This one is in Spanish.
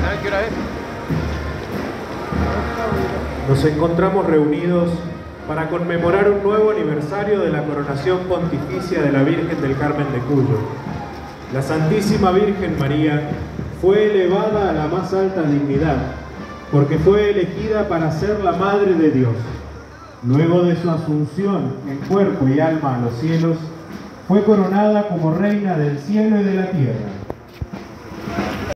¿Sabes qué hora es? Nos encontramos reunidos para conmemorar un nuevo aniversario de la coronación pontificia de la Virgen del Carmen de Cuyo. La Santísima Virgen María fue elevada a la más alta dignidad porque fue elegida para ser la Madre de Dios. Luego de su asunción en cuerpo y alma a los cielos, fue coronada como Reina del cielo y de la tierra.